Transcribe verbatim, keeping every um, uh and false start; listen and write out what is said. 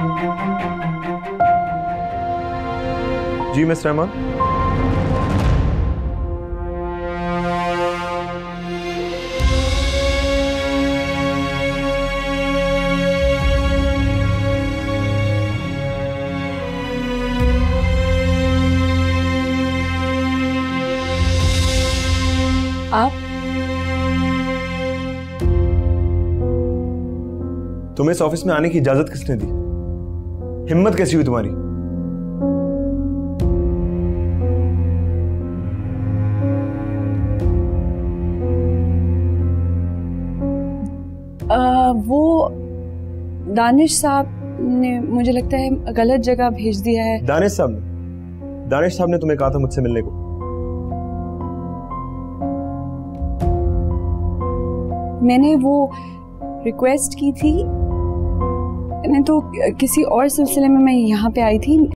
जी miss Rahman. आप? तुम्हें इस ऑफिस में आने की इजाजत किसने दी? हिम्मत कैसी हुई तुम्हारी? आ, वो दानिश साहब ने मुझे लगता है गलत जगह भेज दिया है। दानिश साहब ने दानिश साहब ने तुम्हें कहा था मुझसे मिलने को। मैंने वो रिक्वेस्ट की थी, नहीं तो किसी और सिलसिले में मैं यहाँ पे आई थी।